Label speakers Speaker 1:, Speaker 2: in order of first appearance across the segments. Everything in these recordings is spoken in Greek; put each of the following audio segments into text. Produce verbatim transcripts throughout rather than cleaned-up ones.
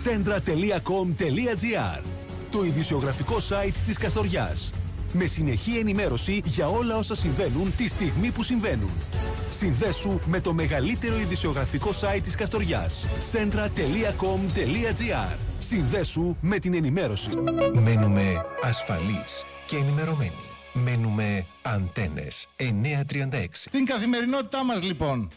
Speaker 1: Centra τελεία com τελεία gr, το ειδησιογραφικό site της Καστοριάς. Με συνεχή ενημέρωση για όλα όσα συμβαίνουν τη στιγμή που συμβαίνουν. Συνδέσου με το μεγαλύτερο ειδησιογραφικό site της Καστοριάς. Centra τελεία com τελεία gr. Συνδέσου με την ενημέρωση.
Speaker 2: Μένουμε ασφαλείς και ενημερωμένοι. Μένουμε Αντένες εννιακόσια τριάντα έξι.
Speaker 3: Στην καθημερινότητά μας λοιπόν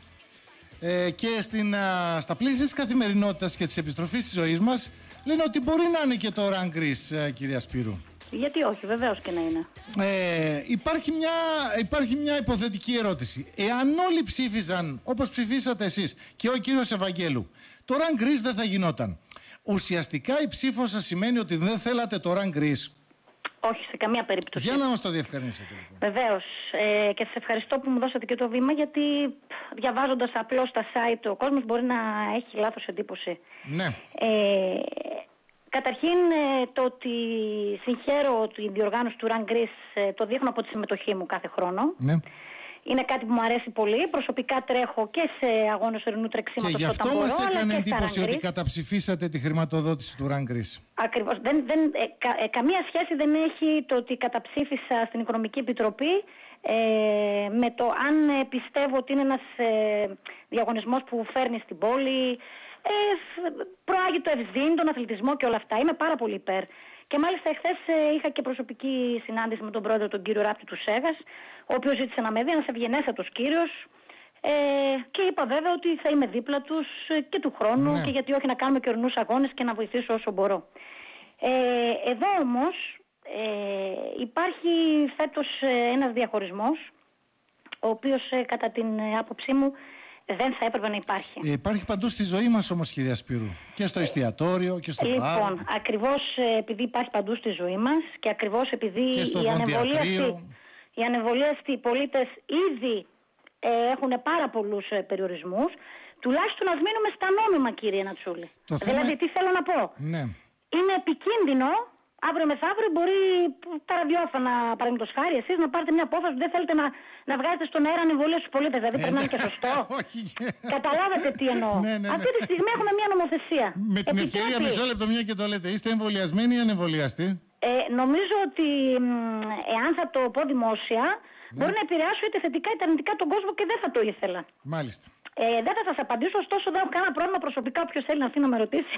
Speaker 3: ε, και στην, α, στα πλαίσια της καθημερινότητας και της επιστροφής της ζωής μας λένε ότι μπορεί να είναι και το Run Greece, ε, κυρία Σπύρου.
Speaker 4: Γιατί όχι, βεβαίως και να είναι.
Speaker 3: Ε, υπάρχει, μια, υπάρχει μια υποθετική ερώτηση. Εάν όλοι ψήφιζαν όπως ψηφίσατε εσείς και ο κύριος Ευαγγέλου, το Run Greece δεν θα γινόταν. Ουσιαστικά η ψήφος σας σημαίνει ότι δεν θέλατε το Run Greece.
Speaker 4: Όχι, σε καμία περίπτωση.
Speaker 3: Για να μας το διευκρινίσετε. Λοιπόν.
Speaker 4: Βεβαίως. Ε, και σας ευχαριστώ που μου δώσατε και το βήμα, γιατί διαβάζοντας απλώς τα site ο κόσμος μπορεί να έχει λάθος εντύπωση.
Speaker 3: Ναι.
Speaker 4: Ε, καταρχήν ε, το ότι συγχαίρω την διοργάνωση του Run Greece, ε, το δείχνω από τη συμμετοχή μου κάθε χρόνο.
Speaker 3: Ναι.
Speaker 4: Είναι κάτι που μου αρέσει πολύ. Προσωπικά τρέχω και σε αγώνες ορεινού τρεξίματος.
Speaker 3: Και γι' αυτό
Speaker 4: μπορώ,
Speaker 3: μας έκανε εντύπωση ότι
Speaker 4: Greece.
Speaker 3: καταψηφίσατε τη χρηματοδότηση του Run Greece.
Speaker 4: Ακριβώς. Δεν, δεν, ε, κα, ε, καμία σχέση δεν έχει το ότι καταψήφισα στην Οικονομική Επιτροπή ε, με το αν ε, πιστεύω ότι είναι ένας ε, διαγωνισμός που φέρνει στην πόλη, ε, προάγει το ευζήν, τον αθλητισμό και όλα αυτά. Είμαι πάρα πολύ υπέρ. Και μάλιστα εχθές ε, είχα και προσωπική συνάντηση με τον πρόεδρο, τον κύριο Ράπτη του Σέγας, ο οποίος ζήτησε να με δει, ένας ευγενέστατος κύριος, ε, και είπα βέβαια ότι θα είμαι δίπλα τους ε, και του χρόνου,
Speaker 3: ναι.
Speaker 4: Και γιατί όχι να κάνουμε και ορεινούς αγώνες και να βοηθήσω όσο μπορώ. Ε, εδώ όμως ε, υπάρχει φέτος ε, ένας διαχωρισμός, ο οποίος ε, κατά την ε, άποψή μου δεν θα έπρεπε να υπάρχει.
Speaker 3: Ε, υπάρχει παντού στη ζωή μας όμως, κυρία Σπύρου. Και στο εστιατόριο και στο
Speaker 4: λοιπόν,
Speaker 3: μπαρ.
Speaker 4: Λοιπόν, ακριβώς επειδή υπάρχει παντού στη ζωή μας και ακριβώς επειδή οι ανεμβολίαστοι, οι ανεμβολίαστοι πολίτες ήδη ε, έχουν πάρα πολλούς ε, περιορισμούς, τουλάχιστον ας μείνουμε στα νόμιμα, κύριε Νατσούλη.
Speaker 3: Το
Speaker 4: δηλαδή,
Speaker 3: θέμα...
Speaker 4: τι θέλω να πω.
Speaker 3: Ναι.
Speaker 4: Είναι επικίνδυνο αύριο μεθαύριο μπορεί τα ραδιόφωνα, παραδείγματος χάρη, εσείς να πάρετε μια απόφαση που δεν θέλετε να, να βγάζετε στον αέρα ανεμβολία στους πολίτες. Δηλαδή, πρέπει να είναι και σωστό. Καταλάβατε τι εννοώ.
Speaker 3: Ναι, ναι, ναι.
Speaker 4: Αυτή τη στιγμή έχουμε μια νομοθεσία.
Speaker 3: Με την ευκαιρία, μισό λεπτό, μια και το λέτε, είστε εμβολιασμένοι ή ανεμβολιαστοί?
Speaker 4: Ε, νομίζω ότι εάν θα το πω δημόσια, ναι, μπορεί να επηρεάσω είτε θετικά είτε αρνητικά τον κόσμο και δεν θα το ήθελα.
Speaker 3: Μάλιστα.
Speaker 4: Ε, δεν θα σας απαντήσω, ωστόσο δεν έχω κανένα πρόβλημα προσωπικά. Όποιος θέλει να έρθει να με ρωτήσει,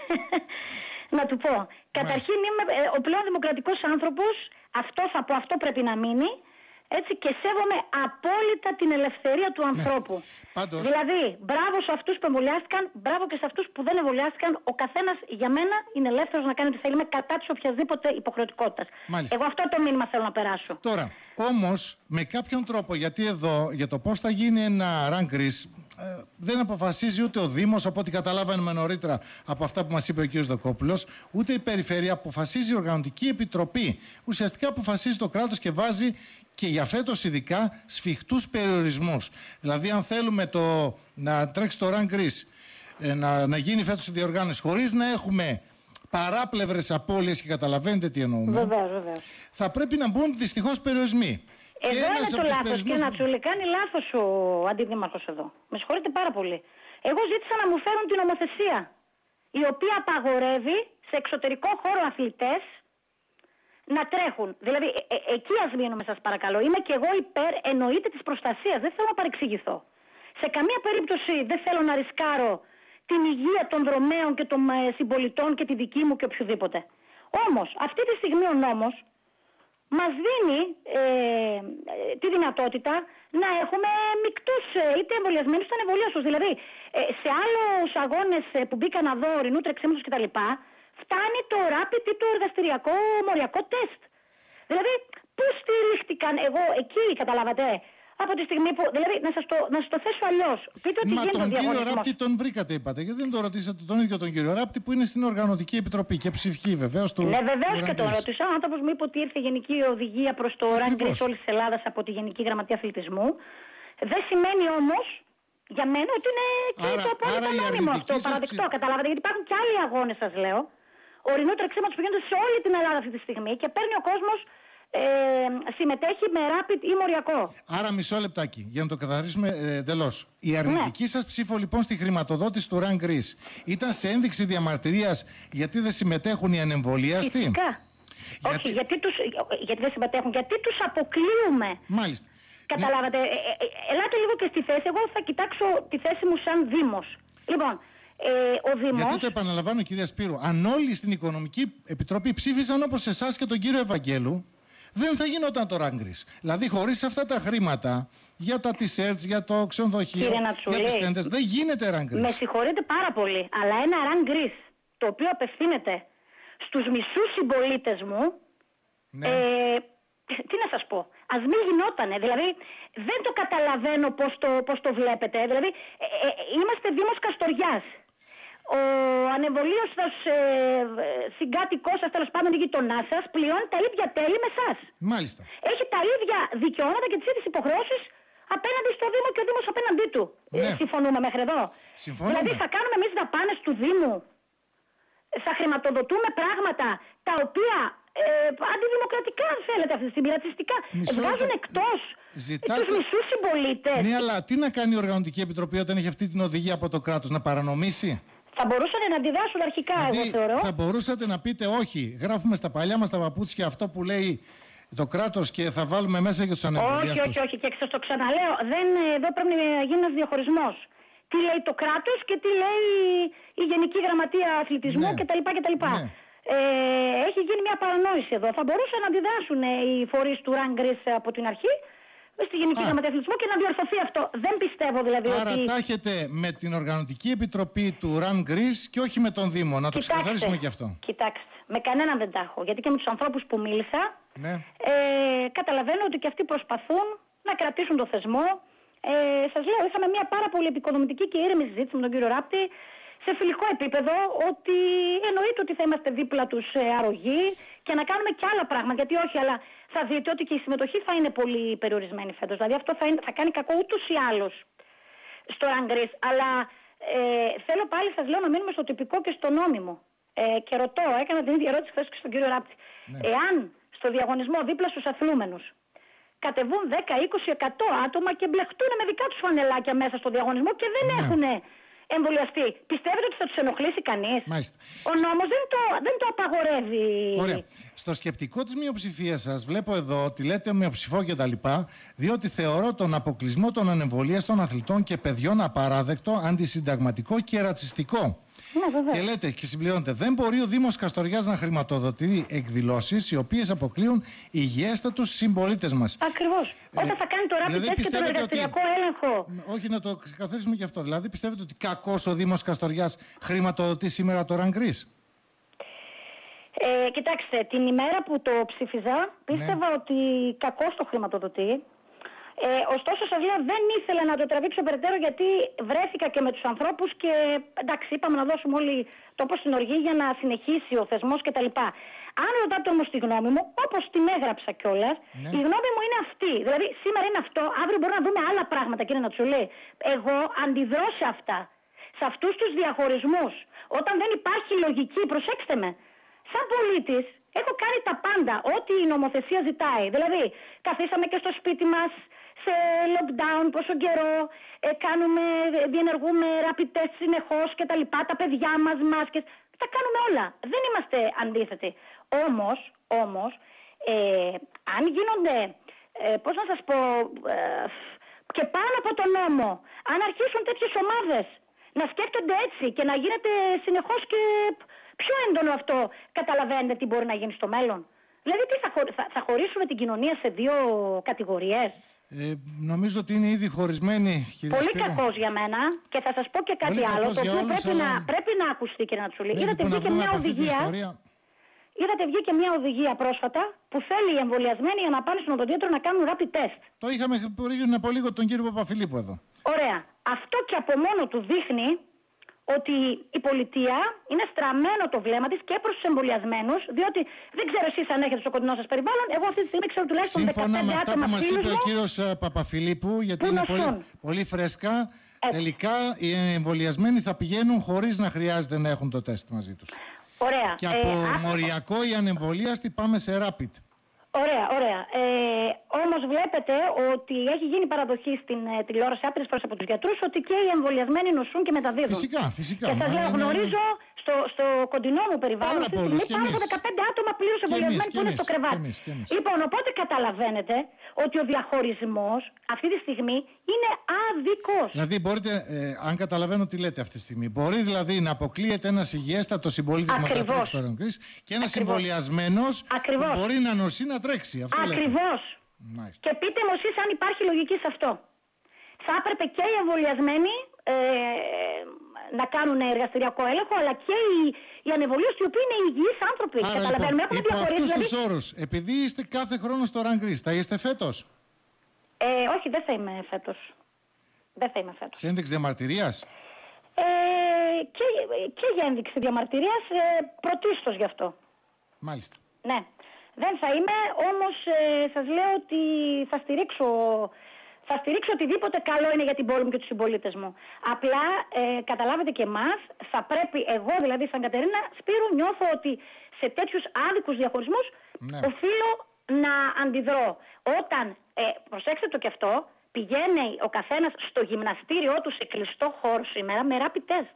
Speaker 4: να του πω. Μάλιστα. Καταρχήν είμαι ε, ο πλέον δημοκρατικός άνθρωπος, αυτό θα πω, αυτό πρέπει να μείνει. Έτσι, και σέβομαι απόλυτα την ελευθερία του ανθρώπου. Ναι.
Speaker 3: Πάντως...
Speaker 4: Δηλαδή, μπράβο σε αυτούς που εμβολιάστηκαν, μπράβο και σε αυτούς που δεν εμβολιάστηκαν. Ο καθένας για μένα είναι ελεύθερος να κάνει ό,τι θέλει. Είμαι κατά της οποιασδήποτε υποχρεωτικότητας.
Speaker 3: Μάλιστα.
Speaker 4: Εγώ αυτό το μήνυμα θέλω να περάσω.
Speaker 3: Τώρα, όμως, με κάποιον τρόπο, γιατί εδώ για το πώς θα γίνει ένα Run Greece, ε, δεν αποφασίζει ούτε ο Δήμος, από ό,τι καταλάβαμε νωρίτερα από αυτά που μας είπε ο κ. Δοκόπουλος, ούτε η Περιφέρεια, αποφασίζει η Οργανωτική Επιτροπή. Ουσιαστικά αποφασίζει το κράτος και βάζει και για φέτος ειδικά σφιχτούς περιορισμούς. Δηλαδή, αν θέλουμε το, να τρέξει το Run Greece, ε, να, να γίνει φέτος η διοργάνωση, χωρίς να έχουμε παράπλευρες απώλειες, και καταλαβαίνετε τι εννοούμε,
Speaker 4: βεβαίως, βεβαίως,
Speaker 3: θα πρέπει να μπουν δυστυχώς περιορισμοί.
Speaker 4: Εδώ
Speaker 3: και
Speaker 4: είναι το λάθος,
Speaker 3: περισμούς...
Speaker 4: κύριε Νατσούλη. Κάνει λάθος ο αντιδήμαρχος εδώ. Με συγχωρείτε πάρα πολύ. Εγώ ζήτησα να μου φέρουν την νομοθεσία, η οποία απαγορεύει σε εξωτερικό χώρο αθλητές να τρέχουν. Δηλαδή, ε, ε, εκεί ας μείνουμε, σας παρακαλώ. Είμαι και εγώ υπέρ, εννοείται, της προστασίας. Δεν θέλω να παρεξηγηθώ. Σε καμία περίπτωση δεν θέλω να ρισκάρω την υγεία των δρομέων και των ε, συμπολιτών και τη δική μου και οποιοδήποτε. Όμως, αυτή τη στιγμή ο νόμος μας δίνει ε, ε, τη δυνατότητα να έχουμε μεικτούς, ε, είτε εμβολιασμένους είτε ανεμβολίαστους. Δηλαδή, ε, σε άλλους αγώνες ε, που μπήκαν να δω, ορεινού τρεξίματος κτλ., φτάνει το rapid ή το εργαστηριακό μοριακό τεστ. Δηλαδή, πού στηρίχτηκαν, εγώ εκεί καταλάβατε, από τη στιγμή που. Δηλαδή, να σας το, να σας το θέσω αλλιώς. Πείτε ότι
Speaker 3: Μα
Speaker 4: γίνεται
Speaker 3: τον
Speaker 4: ο
Speaker 3: κύριο
Speaker 4: διαγωνισμός.
Speaker 3: Ράπτη τον βρήκατε, είπατε, γιατί δεν τον ρωτήσατε τον ίδιο τον κύριο Ράπτη, που είναι στην Οργανωτική Επιτροπή και ψηφεί βεβαίως του.
Speaker 4: Ναι, βεβαίως και τον ρώτησα. Ο άνθρωπος μου είπε ότι ήρθε γενική οδηγία προς το Run Greece όλης της Ελλάδας από τη Γενική Γραμματεία Αθλητισμού. Δεν σημαίνει όμως για μένα ότι είναι και άρα, το απόλυτο νόμιμο αυτό. Παραδεικτό, ψη... καταλάβατε, γιατί υπάρχουν και άλλοι αγώνες, σας λέω, ορεινού τρεξίματος που γίνονται σε όλη την Ελλάδα αυτή τη στιγμή και παίρνει ο κόσμος ε, συμμετέχει με rapid ή μοριακό.
Speaker 3: Άρα μισό λεπτάκι, για να το καθαρίσουμε ε, εντελώς. Η αρνητική ναι. σας ψήφο λοιπόν στη χρηματοδότηση του Run Greece ήταν σε ένδειξη διαμαρτυρίας γιατί δεν συμμετέχουν οι ανεμβολίαστοι?
Speaker 4: Φυσικά. Γιατί... Όχι, γιατί, τους, γιατί δεν συμμετέχουν, γιατί τους αποκλείουμε.
Speaker 3: Μάλιστα.
Speaker 4: Καταλάβατε. Ναι. Ε, ε, ε, ελάτε λίγο και στη θέση. Εγώ θα κοιτάξω τη θέση μου σαν Δήμος. Λοιπόν, ε, ο Δήμος...
Speaker 3: Γιατί το επαναλαμβάνω, κυρία Σπύρου, αν όλοι στην Οικονομική Επιτροπή ψήφισαν όπως εσάς και τον κύριο Ευαγγέλου, δεν θα γινόταν το Run Greece. Δηλαδή, χωρίς αυτά τα χρήματα για τα t-shirts, για το ξενοδοχείο, για τις τέντες, δεν γίνεται Run Greece.
Speaker 4: Με συγχωρείτε πάρα πολύ, αλλά ένα Run Greece το οποίο απευθύνεται στους μισούς συμπολίτες μου, ναι. ε, τι να σας πω, ας μην γινότανε. Δηλαδή, δεν το καταλαβαίνω πώς το, πώς το βλέπετε. Δηλαδή, ε, ε, είμαστε Δήμος Καστοριάς. Ο ανεμβολίαστος ε, συγκάτοικός σας, τέλος πάντων, η γειτονά σας, πληρώνει τα ίδια τέλη με εσάς.
Speaker 3: Μάλιστα.
Speaker 4: Έχει τα ίδια δικαιώματα και τις ίδιες υποχρεώσεις απέναντι στο Δήμο και ο Δήμος απέναντί του. Ναι. Ε, συμφωνούμε μέχρι εδώ?
Speaker 3: Συμφωνούμε.
Speaker 4: Δηλαδή, θα κάνουμε εμείς δαπάνες του Δήμου, θα χρηματοδοτούμε πράγματα τα οποία ε, αντιδημοκρατικά, αν θέλετε, αυτή τη στιγμή, ρατσιστικά, βγάζουν εκτός Ζητάτε... τους μισούς συμπολίτες.
Speaker 3: Ναι, αλλά τι να κάνει η Οργανωτική Επιτροπή όταν έχει αυτή την οδηγία από το κράτος, να παρανομήσει?
Speaker 4: Θα μπορούσατε να αντιδράσουν αρχικά, δηλαδή, εγώ θεωρώ.
Speaker 3: Θα μπορούσατε να πείτε όχι, γράφουμε στα παλιά μας τα παπούτσια αυτό που λέει το κράτος και θα βάλουμε μέσα για τους ανεμβολίαστους.
Speaker 4: Όχι, όχι, όχι. Και σας το ξαναλέω, δεν, εδώ πρέπει να γίνει ένας διαχωρισμός. Τι λέει το κράτος και τι λέει η Γενική Γραμματεία Αθλητισμού ναι. κτλ. κτλ. Ναι. Ε, έχει γίνει μια παρανόηση εδώ. Θα μπορούσαν να αντιδράσουν οι φορείς του Run Greece από την αρχή στη Γενική Α. Γραμματεία Αθλητισμού και να διορθωθεί αυτό. Δεν πιστεύω δηλαδή
Speaker 3: Άρα
Speaker 4: ότι... Άρα
Speaker 3: τα έχετε με την Οργανωτική Επιτροπή του Run Greece και όχι με τον Δήμο. Να το ξεκαθαρίσουμε και αυτό.
Speaker 4: Κοιτάξτε, με κανέναν δεν τα έχω. Γιατί και με τους ανθρώπους που μίλησα
Speaker 3: ναι.
Speaker 4: ε, καταλαβαίνω ότι και αυτοί προσπαθούν να κρατήσουν το θεσμό. Ε, σας λέω, είχαμε μια πάρα πολύ επικοδομητική και ήρεμη συζήτηση με τον κύριο Ράπτη σε φιλικό επίπεδο, ότι εννοείται ότι θα είμαστε δίπλα τους ε, αρρωγοί και να κάνουμε και άλλα πράγματα. Γιατί όχι, αλλά θα δείτε ότι και η συμμετοχή θα είναι πολύ περιορισμένη φέτος. Δηλαδή αυτό θα, είναι, θα κάνει κακό ούτως ή άλλως στο Run Greece. Αλλά ε, θέλω πάλι, σας λέω, να μείνουμε στο τυπικό και στο νόμιμο. Ε, και ρωτώ, έκανα την ίδια ερώτηση χθες και στον κύριο Ράπτη. Ναι. Εάν στο διαγωνισμό δίπλα στους αθλούμενους κατεβούν δέκα, είκοσι, εκατό άτομα και μπλεχτούν με δικά τους φανελάκια μέσα στο διαγωνισμό και δεν ναι. έχουν εμβολιαστεί, πιστεύετε ότι θα τους ενοχλήσει κανείς?
Speaker 3: Μάλιστα.
Speaker 4: Ο νόμος δεν το, δεν το απαγορεύει.
Speaker 3: Ωραία. Στο σκεπτικό της μειοψηφίας σας βλέπω εδώ ότι λέτε μειοψηφό και τα λοιπά, διότι θεωρώ τον αποκλεισμό των ανεμβολίαστων αθλητών και παιδιών απαράδεκτο, αντισυνταγματικό και ρατσιστικό.
Speaker 4: Ναι,
Speaker 3: και λέτε και συμπληρώνετε, δεν μπορεί ο Δήμος Καστοριάς να χρηματοδοτεί εκδηλώσεις οι οποίες αποκλείουν υγιέστατους συμπολίτες μας.
Speaker 4: Ακριβώς. Ε, Όταν θα κάνει το rapid δηλαδή, test και τον εργαστηριακό ότι... έλεγχο.
Speaker 3: Όχι, να το ξεκαθαρίσουμε και αυτό. Δηλαδή, πιστεύετε ότι κακώς ο Δήμος Καστοριάς χρηματοδοτεί σήμερα το Run Greece?
Speaker 4: Ε, κοιτάξτε, την ημέρα που το ψήφιζα, πίστευα ναι. ότι κακώς το χρηματοδοτεί. Ε, ωστόσο, σας λέω, δεν ήθελα να το τραβήξω περαιτέρω γιατί βρέθηκα και με τους ανθρώπους και εντάξει, είπαμε να δώσουμε όλοι τόπο στην οργή για να συνεχίσει ο θεσμός κτλ. Αν ρωτάτε όμως τη γνώμη μου, όπως την έγραψα κιόλας, ναι. η γνώμη μου είναι αυτή. Δηλαδή, σήμερα είναι αυτό, αύριο μπορούμε να δούμε άλλα πράγματα, κύριε Νατσουλή. Εγώ αντιδρώ σε αυτά, σε αυτούς τους διαχωρισμούς. Όταν δεν υπάρχει λογική, προσέξτε με, σαν πολίτης, έχω κάνει τα πάντα, ό,τι η νομοθεσία ζητάει. Δηλαδή, καθίσαμε και στο σπίτι μας, σε lockdown, πόσο καιρό, ε, κάνουμε, διενεργούμε rapid test συνεχώς και τα λοιπά, τα παιδιά μας, μάσκες, τα κάνουμε όλα. Δεν είμαστε αντίθετοι. Όμως, όμως, ε, αν γίνονται, ε, πώς να σας πω, ε, και πάνω από τον νόμο, αν αρχίσουν τέτοιες ομάδες να σκέφτονται έτσι και να γίνεται συνεχώς και πιο έντονο αυτό, καταλαβαίνετε τι μπορεί να γίνει στο μέλλον. Δηλαδή, τι θα, χω, θα, θα χωρίσουμε την κοινωνία σε δύο κατηγορίες.
Speaker 3: Ε, νομίζω ότι είναι ήδη χωρισμένη, κύριε
Speaker 4: Πολύ
Speaker 3: Σπύρο.
Speaker 4: κακός για μένα. Και θα σας πω και κάτι
Speaker 3: Πολύ
Speaker 4: άλλο, το οποίο
Speaker 3: όλους,
Speaker 4: πρέπει,
Speaker 3: αλλά...
Speaker 4: να, πρέπει να ακουστεί, κύριε Νατσουλή.
Speaker 3: Ναι,
Speaker 4: Είδατε,
Speaker 3: λοιπόν,
Speaker 4: βγήκε μια οδηγία, είδατε βγήκε μια οδηγία πρόσφατα που θέλει οι εμβολιασμένοι για να πάνε στον οδοντίατρο να κάνουν rapid test.
Speaker 3: Το είχαμε πριν από λίγο τον κύριο Παπαφιλίππου εδώ.
Speaker 4: Ωραία. Αυτό και από μόνο του δείχνει ότι η πολιτεία είναι στραμμένο το βλέμμα της και προς τους εμβολιασμένους, διότι δεν ξέρω εσείς αν έχετε στο κοντινό σας περιβάλλον, εγώ αυτή τη στιγμή ξέρω τουλάχιστον
Speaker 3: σύμφωνα
Speaker 4: δεκαπέντε
Speaker 3: με αυτά
Speaker 4: άτομα
Speaker 3: που μας είπε
Speaker 4: μου,
Speaker 3: ο κύριος Παπαφιλίππου, γιατί είναι πολύ, πολύ φρέσκα, έτσι. Τελικά οι εμβολιασμένοι θα πηγαίνουν χωρίς να χρειάζεται να έχουν το τεστ μαζί τους.
Speaker 4: Ωραία.
Speaker 3: Και από
Speaker 4: ε,
Speaker 3: μοριακό ή ανεμβολίαστη πάμε σε rapid.
Speaker 4: Ωραία, ωραία. Ε, όμως βλέπετε ότι έχει γίνει παραδοχή στην ε, τηλεόραση άπειρες φορές από τους γιατρούς ότι και οι εμβολιασμένοι νοσούν και μεταδίδουν.
Speaker 3: Φυσικά, φυσικά.
Speaker 4: Και σας λέω,
Speaker 3: είναι...
Speaker 4: γνωρίζω στο, στο κοντινό μου περιβάλλον
Speaker 3: αυτή τη στιγμή
Speaker 4: πάνω από δεκαπέντε άτομα πλήρως εμβολιασμένοι που είναι στο κρεβάτι.
Speaker 3: Και εμείς, και εμείς.
Speaker 4: Λοιπόν, οπότε καταλαβαίνετε ότι ο διαχωρισμός αυτή τη στιγμή είναι άδικος.
Speaker 3: Δηλαδή, μπορείτε, ε, αν καταλαβαίνω τι λέτε αυτή τη στιγμή, μπορεί δηλαδή να αποκλείεται ένας υγιέστατος συμπολίτης μας να τρέξει στο Ραγκρίς και ένας εμβολιασμένος που μπορεί να νοσεί να τρέξει. Αυτό
Speaker 4: Ακριβώς. Και πείτε μου εσείς αν υπάρχει λογική σε αυτό. Θα έπρεπε και οι εμβολιασμένοι ε, να κάνουν εργαστηριακό έλεγχο, αλλά και οι, οι ανεμβολίους οι οποίοι είναι υγιείς άνθρωποι.
Speaker 3: Άρα,
Speaker 4: καταλαβαίνουμε,
Speaker 3: λοιπόν,
Speaker 4: έχουμε
Speaker 3: υπό αυτούς
Speaker 4: δηλαδή...
Speaker 3: τους όρους, επειδή είστε κάθε χρόνο στο Ραγκρίς, θα είστε φέτος?
Speaker 4: Ε, όχι, δεν θα είμαι φέτος. Δεν θα είμαι φέτος.
Speaker 3: Σε ένδειξη διαμαρτυρίας?
Speaker 4: Ε, και, και για ένδειξη διαμαρτυρίας, ε, πρωτίστως γι' αυτό.
Speaker 3: Μάλιστα.
Speaker 4: Ναι. Δεν θα είμαι, όμως ε, σας λέω ότι θα στηρίξω, θα στηρίξω οτιδήποτε καλό είναι για την πόλη μου και τους συμπολίτες μου. Απλά, ε, καταλάβετε και εμάς, θα πρέπει, εγώ δηλαδή σαν Κατερίνα Σπύρου νιώθω ότι σε τέτοιους άδικους διαχωρισμούς
Speaker 3: ναι.
Speaker 4: οφείλω να αντιδρώ. Όταν, ε, προσέξτε το και αυτό, πηγαίνει ο καθένας στο γυμναστήριό του σε κλειστό χώρο σήμερα με rapid test.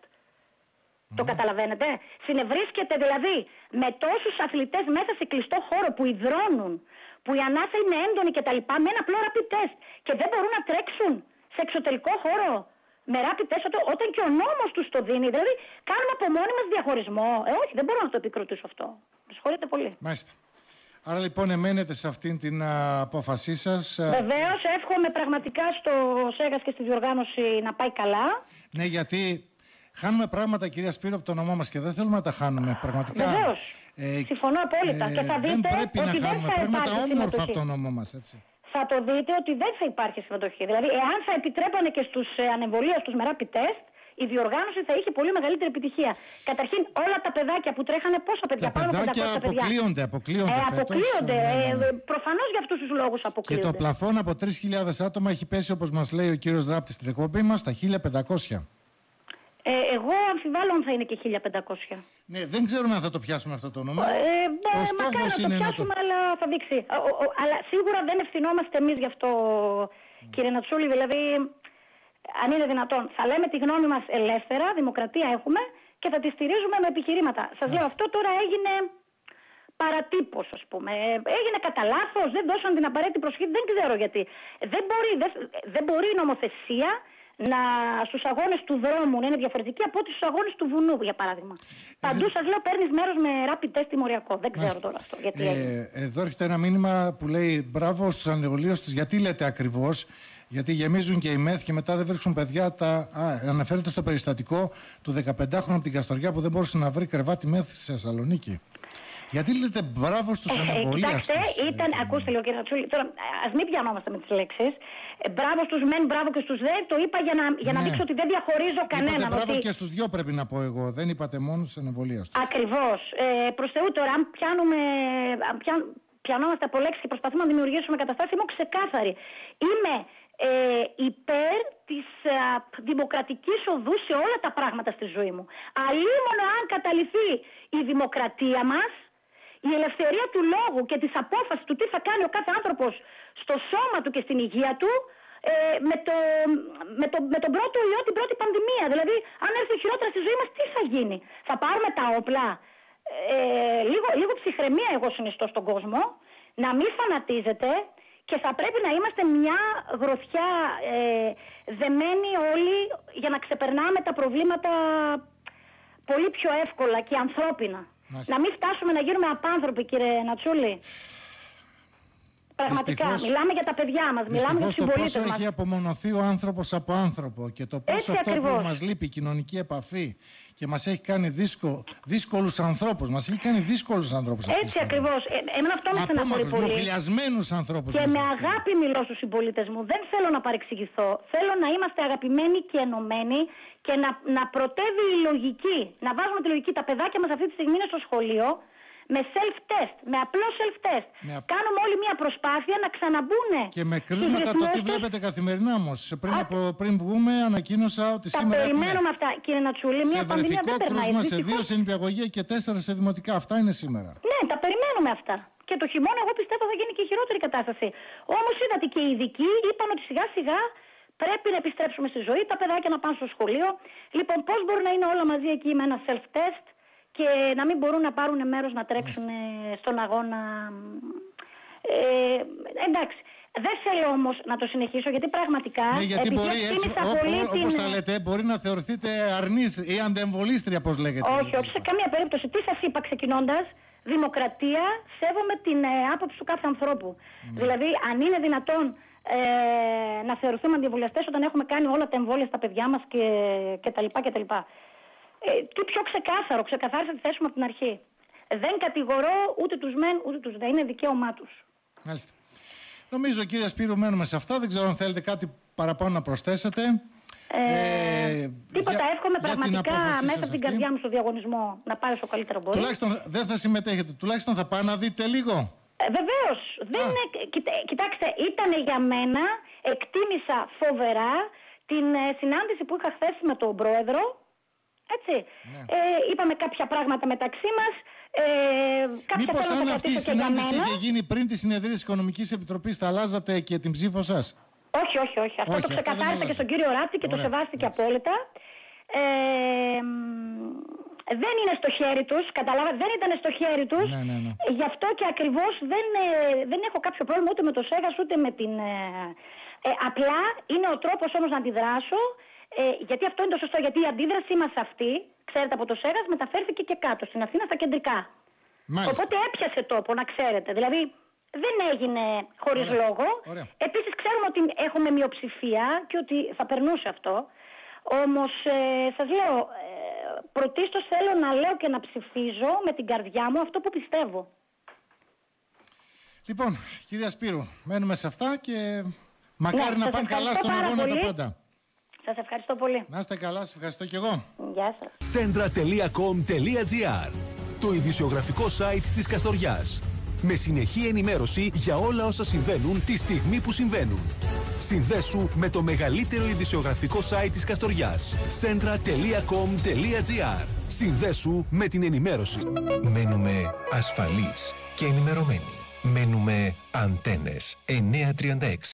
Speaker 4: Το καταλαβαίνετε. Συνευρίσκεται δηλαδή με τόσους αθλητές μέσα σε κλειστό χώρο που υδρώνουν, που η ανάσα είναι έντονη κτλ. Με ένα απλό rapid test και δεν μπορούν να τρέξουν σε εξωτερικό χώρο με rapid test όταν και ο νόμος τους το δίνει. Δηλαδή κάνουμε από μόνοι μας διαχωρισμό. Ε, όχι, δεν μπορώ να το επικροτήσω αυτό. Με συγχωρείτε πολύ.
Speaker 3: Μάλιστα. Άρα λοιπόν εμένετε σε αυτήν την α, απόφασή σας.
Speaker 4: Βεβαίως, εύχομαι πραγματικά στο ΣΕΓΑΣ και στη διοργάνωση να πάει καλά.
Speaker 3: Ναι, γιατί χάνουμε πράγματα, κυρία Σπύρο, από το όνομά μας και δεν θέλουμε να τα χάνουμε. Πραγματικά.
Speaker 4: Βεβαίως. Ε, Συμφωνώ απόλυτα. Ε, και θα δείτε
Speaker 3: δεν πρέπει
Speaker 4: ότι
Speaker 3: να χάνουμε
Speaker 4: δεν θα
Speaker 3: πράγματα όμορφα από το
Speaker 4: συμμετοχή.
Speaker 3: όνομά μας, έτσι.
Speaker 4: Θα το δείτε ότι δεν θα υπάρχει συμμετοχή. Δηλαδή, εάν θα επιτρέπανε και στους ε, ανεμβολίους τους με rapid test, η διοργάνωση θα είχε πολύ μεγαλύτερη επιτυχία. Καταρχήν, όλα τα παιδάκια που τρέχανε, πόσα παιδιά,
Speaker 3: τα
Speaker 4: πάνω από
Speaker 3: παιδάκια
Speaker 4: πεντακόσια παιδιά.
Speaker 3: αποκλείονται, αποκλείονται.
Speaker 4: Ε, αποκλείονται.
Speaker 3: Ναι, ναι, ναι.
Speaker 4: Ε, προφανώς για αυτούς τους λόγους αποκλείονται.
Speaker 3: Και το πλαφόν από τρεις χιλιάδες άτομα έχει πέσει, όπως μας λέει ο κύριος Ράπτης στην εκπομπή μας, στα χίλια πεντακόσια.
Speaker 4: Ε, εγώ αμφιβάλλω αν θα είναι και χίλια πεντακόσια.
Speaker 3: Ναι, δεν ξέρουμε αν θα το πιάσουμε αυτό το όνομα.
Speaker 4: Ε,
Speaker 3: ο
Speaker 4: ε,
Speaker 3: στόχος
Speaker 4: μακάρι
Speaker 3: είναι
Speaker 4: να το
Speaker 3: να
Speaker 4: πιάσουμε,
Speaker 3: το...
Speaker 4: αλλά θα δείξει. Ο, ο, ο, αλλά σίγουρα δεν ευθυνόμαστε εμείς γι' αυτό, mm. κύριε Νατσούλη. Δηλαδή, αν είναι δυνατόν, θα λέμε τη γνώμη μας ελεύθερα, δημοκρατία έχουμε και θα τη στηρίζουμε με επιχειρήματα. Σας λέω, αυτό τώρα έγινε παρατύπως, ας πούμε. Έγινε κατά λάθος, δεν δώσαν την απαραίτητη προσοχή, δεν ξέρω γιατί. Δεν μπορεί, δεν, δεν μπορεί η νομοθεσία να στους αγώνες του δρόμου να είναι διαφορετική από ό,τι στους αγώνες του βουνού, για παράδειγμα. Ε, Παντού σας λέω παίρνεις μέρος με rapid test τιμωριακό. Δεν ξέρω Μάλιστα. τώρα αυτό. Γιατί
Speaker 3: ε, εδώ έρχεται ένα μήνυμα που λέει μπράβο στους ανεμβολίους τους. Γιατί λέτε ακριβώς? Γιατί γεμίζουν και οι ΜΕΘ και μετά δεν βρίσκουν παιδιά. Τα... Α, αναφέρεται στο περιστατικό του δεκαπεντάχρονου από την Καστοριά που δεν μπορούσε να βρει κρεβάτι ΜΕΘ στη Θεσσαλονίκη. Γιατί λέτε μπράβο στους
Speaker 4: ε,
Speaker 3: ανεμβολίους τους?
Speaker 4: Κοιτάξτε, ήταν, ε, ακούστε λίγο κύριε Νατσούλη, τώρα ας μην πιανόμαστε με τις λέξεις. Ε, μπράβο στους μεν, μπράβο και στους δε, το είπα για να, για να ναι. δείξω ότι δεν διαχωρίζω κανέναν.
Speaker 3: Είπατε μπράβο
Speaker 4: ότι...
Speaker 3: και στους δυο πρέπει να πω εγώ, δεν είπατε μόνο στους ανεμβολίους τους.
Speaker 4: Ακριβώς. Ε, προς Θεού τώρα, αν πιάνουμε, αν πιάν, πιανόμαστε από λέξεις και προσπαθούμε να δημιουργήσουμε καταστάσεις, είμαι ξεκάθαρη. Είμαι ε, υπέρ της α, δημοκρατικής οδού σε όλα τα πράγματα στη ζωή μου. Αλλήμωνο αν καταληθεί η δημοκρατία μας, η ελευθερία του λόγου και της απόφασης του τι θα κάνει ο κάθε άνθρωπος στο σώμα του και στην υγεία του ε, με, το, με, το, με τον πρώτο ιό, την πρώτη πανδημία. Δηλαδή, αν έρθει χειρότερα στη ζωή μας, τι θα γίνει? Θα πάρουμε τα όπλα? Ε, λίγο, λίγο ψυχραιμία εγώ συνιστώ στον κόσμο, να μην φανατίζετε και θα πρέπει να είμαστε μια γροθιά ε, δεμένοι όλοι για να ξεπερνάμε τα προβλήματα πολύ πιο εύκολα και ανθρώπινα. Μάλιστα. Να μην φτάσουμε να γίνουμε απάνθρωποι, κύριε Νατσούλη. Πραγματικά, δυστυχώς, μιλάμε για τα παιδιά μας, μιλάμε για τους συμπολίτες μας.
Speaker 3: Το πόσο έχει απομονωθεί ο άνθρωπος από άνθρωπο και το πόσο αυτό ακριβώς. Που μας λείπει, η κοινωνική επαφή και μας έχει κάνει δύσκολ, δύσκολους ανθρώπους. Μας έχει κάνει δύσκολους ανθρώπους.
Speaker 4: Έτσι ακριβώς. Ε, εμένα αυτό με στεναχωρεί πολύ.
Speaker 3: Μοχλιασμένους ανθρώπους.
Speaker 4: Και με αγάπη μιλώ στους συμπολίτες μου. Δεν θέλω να παρεξηγηθώ. Θέλω να είμαστε αγαπημένοι και ενωμένοι και να, να πρωτεύει η λογική. Να βάζουμε τη λογική. Τα παιδάκια μας αυτή τη στιγμή είναι στο σχολείο. Με self-test, με απλό self-test. Με... Κάνουμε όλη μια προσπάθεια να ξαναμπούνε.
Speaker 3: Και με κρίσματα το τι βλέπετε καθημερινά όμως. Πριν, από, πριν βγούμε, ανακοίνωσα ότι
Speaker 4: τα
Speaker 3: σήμερα.
Speaker 4: Τα περιμένουμε αυτά, κύριε Νατσούλη. Μια πανδημία δεν περνάει.
Speaker 3: Σε βρεφικό κρούσμα, σε δύο σε νηπιαγωγεία και τέσσερα σε δημοτικά. Αυτά είναι σήμερα.
Speaker 4: Ναι, τα περιμένουμε αυτά. Και το χειμώνα, εγώ πιστεύω, θα γίνει και η χειρότερη κατάσταση. Όμως είδατε και οι ειδικοί είπαν ότι σιγά σιγά πρέπει να επιστρέψουμε στη ζωή, τα παιδάκια να πάνε στο σχολείο. Λοιπόν, πώς μπορούν να είναι όλα μαζί εκεί με ένα self-test και να μην μπορούν να πάρουν μέρος να τρέξουν στον αγώνα. Ε, εντάξει. Δεν θέλω όμως να το συνεχίσω γιατί πραγματικά.
Speaker 3: Ναι, γιατί μπορεί έτσι, όπως
Speaker 4: την...
Speaker 3: τα λέτε, μπορεί να θεωρηθείτε αρνής ή αντεμβολίστρια, πώς λέγεται.
Speaker 4: Όχι, όχι, σε καμία περίπτωση. Τι σας είπα ξεκινώντας, δημοκρατία, σέβομαι την ε, άποψη του κάθε ανθρώπου. Ναι. Δηλαδή, αν είναι δυνατόν ε, να θεωρηθούμε αντιεμβολιαστές όταν έχουμε κάνει όλα τα εμβόλια στα παιδιά μας και, και τα λοιπά και τα λοιπά. Ε, τι πιο ξεκάθαρο, ξεκαθάρισα τη θέση μου από την αρχή. Δεν κατηγορώ ούτε τους μεν ούτε τους δε, είναι δικαίωμά τους.
Speaker 3: Μάλιστα. Νομίζω, κύριε Σπύρου, μένουμε σε αυτά. Δεν ξέρω αν θέλετε κάτι παραπάνω να προσθέσετε.
Speaker 4: Ε, ε, τίποτα, για, εύχομαι για πραγματικά μέσα από την καρδιά μου στο διαγωνισμό να πάρει στο καλύτερο μπορεί.
Speaker 3: Τουλάχιστον δεν θα συμμετέχετε, τουλάχιστον θα πάνε να δείτε λίγο.
Speaker 4: Ε, βεβαίως. Κοιτά, κοιτάξτε, ήταν για μένα, εκτίμησα φοβερά την ε, συνάντηση που είχα χθες με τον πρόεδρο. Έτσι. Ναι. Ε, είπαμε κάποια πράγματα μεταξύ μας. Ε,
Speaker 3: Μήπως αν αυτή η συνάντηση είχε γίνει πριν τη συνεδρία της Οικονομικής Επιτροπής θα αλλάζατε και την ψήφο σας?
Speaker 4: Όχι, όχι, όχι. Αυτό όχι, το ξεκαθάρισα και στον κύριο Ράπτη και Ωραία. το σεβάστηκε Έτσι. απόλυτα. Ε, δεν είναι στο χέρι τους, καταλάβατε, δεν ήταν στο χέρι τους.
Speaker 3: Ναι, ναι, ναι.
Speaker 4: Γι' αυτό και ακριβώς δεν, ε, δεν έχω κάποιο πρόβλημα ούτε με το ΣΕΓΑΣ ούτε με την... Ε, ε, απλά είναι ο τρόπος όμως να αντιδράσω, ε, γιατί αυτό είναι το σωστό, γιατί η αντίδρασή μας αυτή, ξέρετε, από το ΣΕΓΑΣ μεταφέρθηκε και κάτω, στην Αθήνα, στα κεντρικά. Μάλιστα. Οπότε έπιασε τόπο, να ξέρετε. Δηλαδή δεν έγινε χωρίς Ωραία. λόγο. Ωραία. Επίσης ξέρουμε ότι έχουμε μειοψηφία και ότι θα περνούσε αυτό. Όμως ε, σας λέω, ε, πρωτίστως θέλω να λέω και να ψηφίζω με την καρδιά μου αυτό που πιστεύω.
Speaker 3: Λοιπόν, κυρία Σπύρου, μένουμε σε αυτά και μακάρι ναι, να πάνε καλά στον αγώνα τα πάντα.
Speaker 4: Σας ευχαριστώ πολύ.
Speaker 3: Να είστε καλά, σας ευχαριστώ και εγώ.
Speaker 4: Γεια σας.
Speaker 1: Σέντρα τελεία κομ τελεία τζι άρ, το ειδησιογραφικό site της Καστοριάς. Με συνεχή ενημέρωση για όλα όσα συμβαίνουν τη στιγμή που συμβαίνουν. Συνδέσου με το μεγαλύτερο ειδησιογραφικό site της Καστοριάς. σέντρα τελεία κομ τελεία τζι άρ. Συνδέσου με την ενημέρωση.
Speaker 2: Μένουμε ασφαλείς και ενημερωμένοι. Μένουμε Αντένες εννιακόσια τριάντα έξι.